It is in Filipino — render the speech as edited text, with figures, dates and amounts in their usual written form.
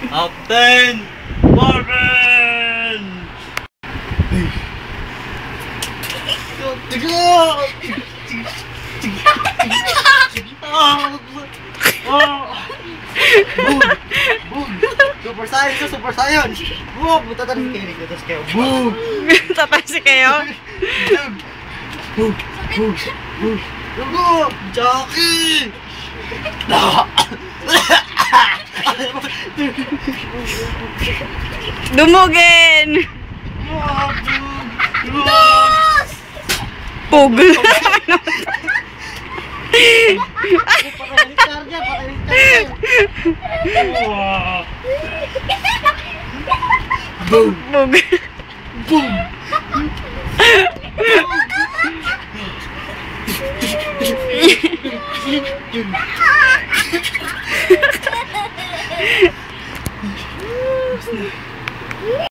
Captain Barbel! Boom! Super science to super science! Boom! Tatanin kayo rin ito kayo. Boom! Tatansi kayo? Boom! Boom! Boom! Boom! Jockey! Dumugin! Pug! Boom! Pug! Boom!